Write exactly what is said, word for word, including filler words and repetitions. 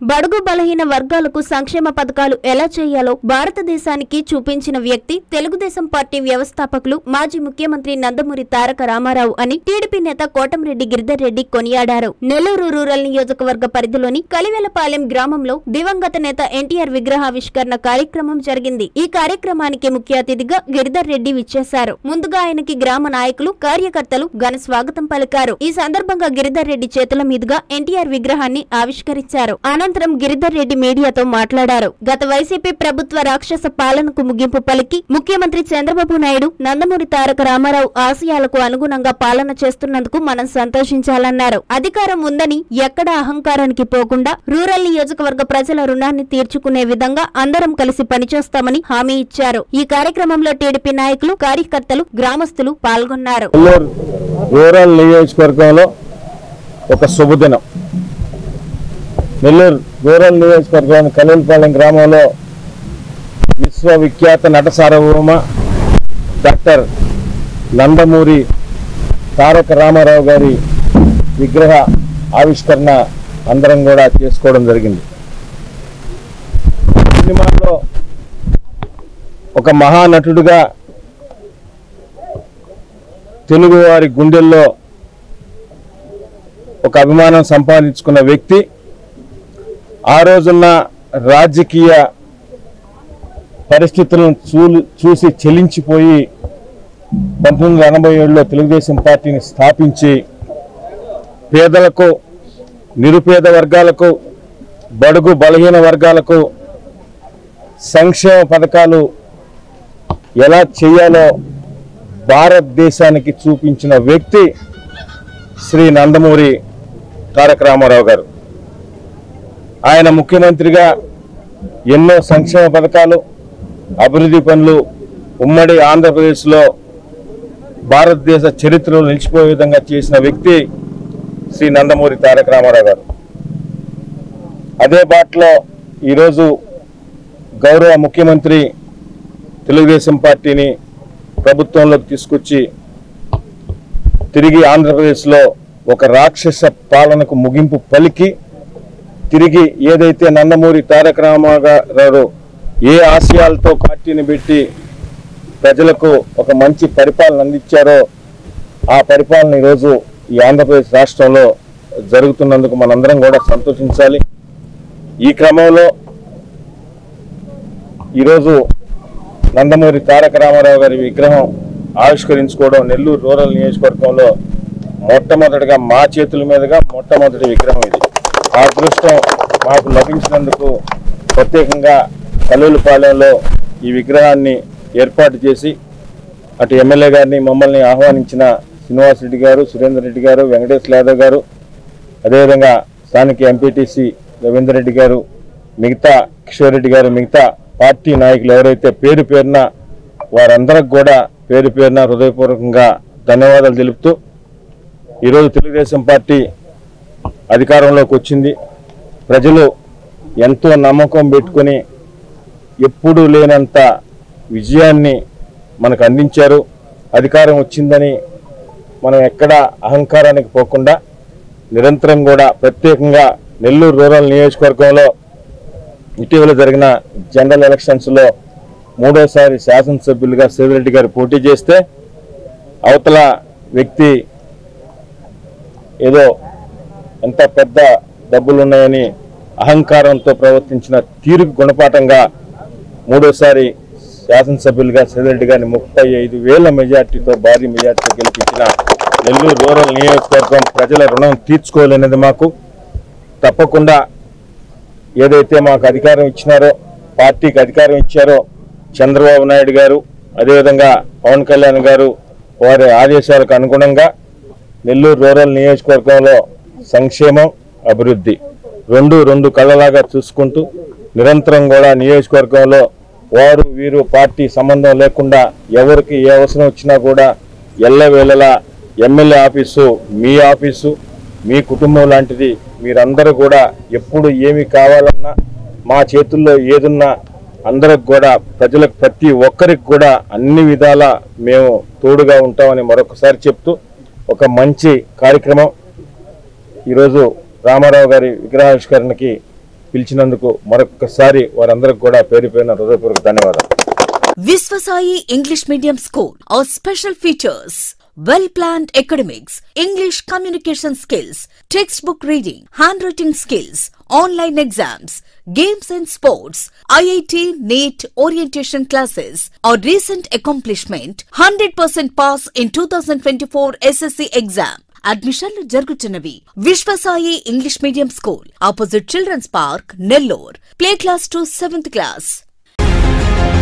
బడుగు బలహీన వర్గాలకు సంక్షేమ పథకాలు ఎలా చేయాలో భారతదేశానికి చూపించిన వ్యక్తి తెలుగుదేశం పార్టీ వ్యవస్థాపకులు మాజీ ముఖ్యమంత్రి నందమూరి తారక రామారావు అని టీడీపీ నేత కోటంరెడ్డి గిరిధర్ రెడ్డి కొనియాడారు. నెల్లూరు రూరల్ నియోజకవర్గ పరిధిలోని కలివెలపాలెం గ్రామంలో దివంగత నేత ఎన్టీఆర్ విగ్రహావిష్కరణ కార్యక్రమం జరిగింది. ఈ కార్యక్రమానికి ముఖ్య అతిథిగా గిరిధర్ రెడ్డి విచ్చేశారు. ముందుగా ఆయనకి గ్రామ నాయకులు, కార్యకర్తలు ఘన స్వాగతం పలికారు. ఈ సందర్భంగా గిరిధర్ రెడ్డి చేతుల మీదుగా ఎన్టీఆర్ విగ్రహాన్ని ఆవిష్కరించారు. అనంతరం గిరిధర్ రెడ్డి మీడియాతో మాట్లాడారు. గత వైసీపీ ప్రభుత్వ రాక్షస పాలనకు ముగింపు పలికి ముఖ్యమంత్రి చంద్రబాబు నాయుడు నందమూరి తారక రామారావు ఆశయాలకు అనుగుణంగా పాలన చేస్తున్నందుకు మనం సంతోషించాలన్నారు. అధికారం ఉందని ఎక్కడ అహంకారానికి పోకుండా రూరల్ నియోజకవర్గ ప్రజల రుణాన్ని తీర్చుకునే విధంగా అందరం కలిసి పనిచేస్తామని హామీ ఇచ్చారు. ఈ కార్యక్రమంలో టీడీపీ నాయకులు, కార్యకర్తలు, గ్రామస్తులు పాల్గొన్నారు. రూరల్ నియోజకవర్గంలో ఒక శుభదినం. నెల్లూరు రూరల్ నియోజకవర్గం కలివెలపాలెం గ్రామంలో విశ్వవిఖ్యాత నట సార్వభౌమ డాక్టర్ నందమూరి తారక రామారావు గారి విగ్రహ ఆవిష్కరణ అందరం కూడా చేసుకోవడం జరిగింది. సినిమాలో ఒక మహానటుడుగా తెలుగువారి గుండెల్లో ఒక అభిమానం సంపాదించుకున్న వ్యక్తి, ఆ రోజున్న రాజకీయ పరిస్థితులను చూ చూసి చెలించిపోయి పంతొమ్మిది వందల ఎనభై ఏడులో తెలుగుదేశం పార్టీని స్థాపించి పేదలకు, నిరుపేద వర్గాలకు, బడుగు బలహీన వర్గాలకు సంక్షేమ పథకాలు ఎలా చేయాలో భారతదేశానికి చూపించిన వ్యక్తి శ్రీ నందమూరి తారక రామారావు గారు. ఆయన ముఖ్యమంత్రిగా ఎన్నో సంక్షేమ పథకాలు, అభివృద్ధి పనులు ఉమ్మడి ఆంధ్రప్రదేశ్లో భారతదేశ చరిత్రలో నిలిచిపోయే విధంగా చేసిన వ్యక్తి శ్రీ నందమూరి తారక రామారావు గారు. అదే బాటలో ఈరోజు గౌరవ ముఖ్యమంత్రి తెలుగుదేశం పార్టీని ప్రభుత్వంలోకి తీసుకొచ్చి తిరిగి ఆంధ్రప్రదేశ్లో ఒక రాక్షస పాలనకు ముగింపు పలికి తిరిగి ఏదైతే నందమూరి తారక రామారావు ఏ ఆశయాలతో పార్టీని పెట్టి ప్రజలకు ఒక మంచి పరిపాలన అందించారో ఆ పరిపాలన ఈరోజు ఈ ఆంధ్రప్రదేశ్ రాష్ట్రంలో జరుగుతున్నందుకు మనందరం కూడా సంతోషించాలి. ఈ క్రమంలో ఈరోజు నందమూరి తారక రామారావు గారి విగ్రహం ఆవిష్కరించుకోవడం నెల్లూరు రూరల్ నియోజకవర్గంలో మొట్టమొదటిగా మా చేతుల మీదుగా మొట్టమొదటి విగ్రహం ఇది. ఆ అదృష్టం మాకు లభించినందుకు ప్రత్యేకంగా కలివెలపాలెంలో ఈ విగ్రహాన్ని ఏర్పాటు చేసి అటు ఎమ్మెల్యే గారిని, మమ్మల్ని ఆహ్వానించిన శ్రీనివాస్ రెడ్డి గారు, సురేందర్ రెడ్డి గారు, వెంకటేష్ యాదవ్ గారు, అదేవిధంగా స్థానిక ఎంపీటీసీ రవీందర్ రెడ్డి గారు, మిగతా కిషోర్ రెడ్డి గారు, మిగతా పార్టీ నాయకులు ఎవరైతే పేరు పేరున వారందరికి కూడా పేరు పేరున హృదయపూర్వకంగా ధన్యవాదాలు తెలుపుతూ ఈరోజు తెలుగుదేశం పార్టీ అధికారంలోకి వచ్చింది. ప్రజలు ఎంతో నమ్మకం పెట్టుకొని ఎప్పుడూ లేనంత విజయాన్ని మనకు అందించారు. అధికారం వచ్చిందని మనం ఎక్కడా అహంకారానికి పోకుండా నిరంతరం కూడా ప్రత్యేకంగా నెల్లూరు రూరల్ నియోజకవర్గంలో ఇటీవల జరిగిన జనరల్ ఎలక్షన్స్లో మూడోసారి శాసనసభ్యులుగా సేవిరెడ్డి గారు పోటీ చేస్తే అవతల వ్యక్తి ఏదో ఎంత పెద్ద డబ్బులున్నాయని అహంకారంతో ప్రవర్తించిన తీరుకు గుణపాఠంగా మూడోసారి శాసనసభ్యులుగా సేవిరెడ్డి గారిని ముప్పై ఐదు వేల మెజార్టీతో భారీ మెజార్టీతో గెలిపించిన నెల్లూరు రూరల్ నియోజకవర్గం ప్రజల రుణం తీర్చుకోలేనిది మాకు. తప్పకుండా ఏదైతే మాకు అధికారం ఇచ్చినారో, పార్టీకి అధికారం ఇచ్చారో చంద్రబాబు నాయుడు గారు, అదేవిధంగా పవన్ కళ్యాణ్ గారు వారి ఆదేశాలకు అనుగుణంగా నెల్లూరు రూరల్ నియోజకవర్గంలో సంక్షేమం, అభివృద్ధి రెండు రెండు కళ్ళలాగా చూసుకుంటూ నిరంతరం కూడా నియోజకవర్గంలో వారు వీరు పార్టీ సంబంధం లేకుండా ఎవరికి ఏ అవసరం వచ్చినా కూడా ఎల్లవేళలా ఎమ్మెల్యే ఆఫీసు మీ ఆఫీసు, మీ కుటుంబం లాంటిది. మీరందరూ కూడా ఎప్పుడు ఏమి కావాలన్నా మా చేతుల్లో ఏదున్నా అందరికి కూడా ప్రజలకు ప్రతి ఒక్కరికి కూడా అన్ని విధాలా మేము తోడుగా ఉంటామని మరొకసారి చెప్తూ ఒక మంచి కార్యక్రమం ఈరోజు రామారావు గారి విగ్రహావిష్కరణకి పిలిచినందుకు మరొకసారి వారందరికి కూడా పేరు పేరున హృదయపూర్వక ధన్యవాదాలు. Viswasai English Medium School. Our special features: well-planned academics, English communication skills, textbook reading, handwriting skills, online exams, games and sports, I I T, NEET, orientation classes. Our recent accomplishment: one hundred percent pass in twenty twenty-four S S C exam. అడ్మిషన్లు జరుగుతున్నవి. Vishwasai English medium school, opposite children's park, Nellore. Play class to seventh class.